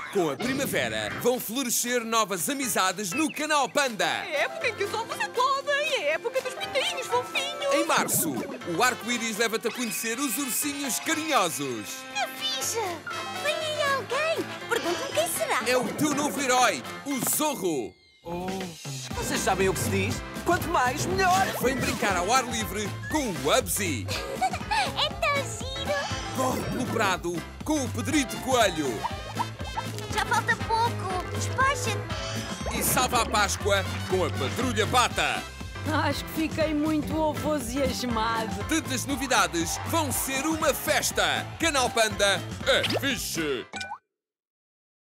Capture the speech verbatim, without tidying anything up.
Com a primavera, vão florescer novas amizades no Canal Panda. É época em que os ovos eclodem, é época dos pintainhos fofinhos. Em março, o arco-íris leva-te a conhecer os ursinhos carinhosos. Que ficha! Vem aí alguém! Pergunto-me quem será? É o teu novo herói, o Zorro. Oh, vocês sabem o que se diz? Quanto mais, melhor! Vem brincar ao ar livre com o Ubsy. É tão giro! Corre pelo prado com o Pedrito Coelho. Já falta pouco! Despacha-te! E salva a Páscoa com a Patrulha Pata. Acho que fiquei muito entusiasmado. Tantas novidades, vão ser uma festa. Canal Panda é fixe.